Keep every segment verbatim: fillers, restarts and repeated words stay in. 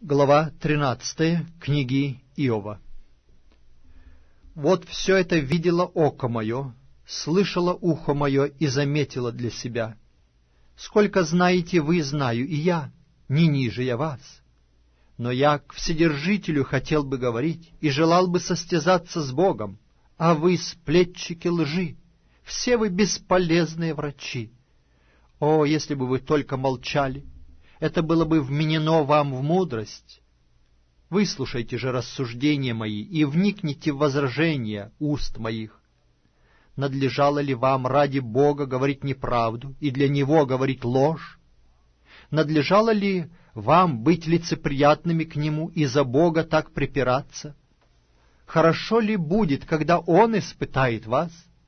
Глава тринадцатая книги Иова. Вот все это видело око мое, слышало ухо мое и заметило для себя. Сколько знаете вы, знаю и я, не ниже я вас. Но я к Вседержителю хотел бы говорить и желал бы состязаться с Богом, а вы, сплетчики лжи, все вы бесполезные врачи. О, если бы вы только молчали! Это было бы вменено вам в мудрость. Выслушайте же рассуждения мои и вникните в возражения уст моих. Надлежало ли вам ради Бога говорить неправду и для Него говорить ложь? Надлежало ли вам быть лицеприятными к Нему и за Бога так припираться? Хорошо ли будет, когда Он испытает вас?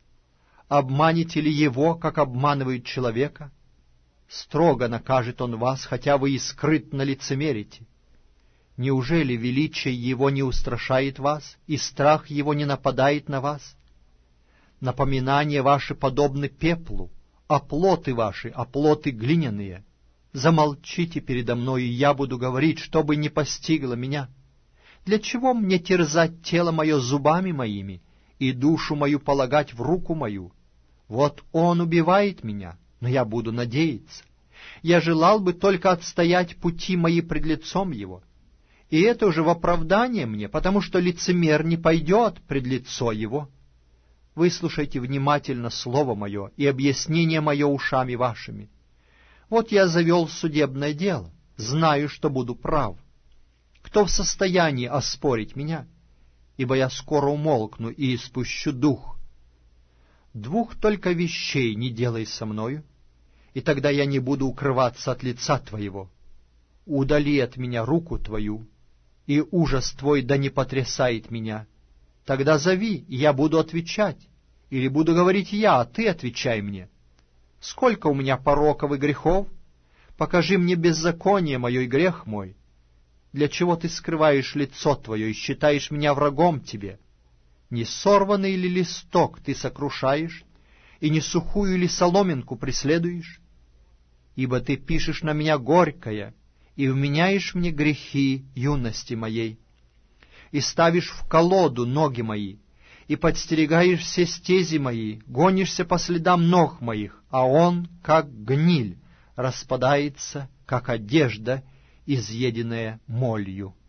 Обманете ли Его, как обманывают человека? Строго накажет Он вас, хотя вы и скрытно лицемерите. Неужели величие Его не устрашает вас, и страх Его не нападает на вас? Напоминания ваши подобны пеплу, а плоты ваши, а плоты глиняные. Замолчите передо мной, и я буду говорить, чтобы не постигло меня. Для чего мне терзать тело мое зубами моими и душу мою полагать в руку мою? Вот Он убивает меня, но я буду надеяться. Я желал бы только отстоять пути мои пред лицом Его. И это уже в оправдание мне, потому что лицемер не пойдет пред лицо Его. Выслушайте внимательно слово мое и объяснение мое ушами вашими. Вот я завел судебное дело, знаю, что буду прав. Кто в состоянии оспорить меня? Ибо я скоро умолкну и испущу дух. Двух только вещей не делай со мною, и тогда я не буду укрываться от лица Твоего. Удали от меня руку Твою, и ужас Твой да не потрясает меня. Тогда зови, и я буду отвечать, или буду говорить я, а Ты отвечай мне. Сколько у меня пороков и грехов? Покажи мне беззаконие мое и грех мой. Для чего Ты скрываешь лицо Твое и считаешь меня врагом Тебе? Не сорванный ли листок Ты сокрушаешь, и не сухую ли соломинку преследуешь? Ибо Ты пишешь на меня горькое, и вменяешь мне грехи юности моей, и ставишь в колоду ноги мои, и подстерегаешь все стези мои, гонишься по следам ног моих, а он, как гниль, распадается, как одежда, изъеденная молью.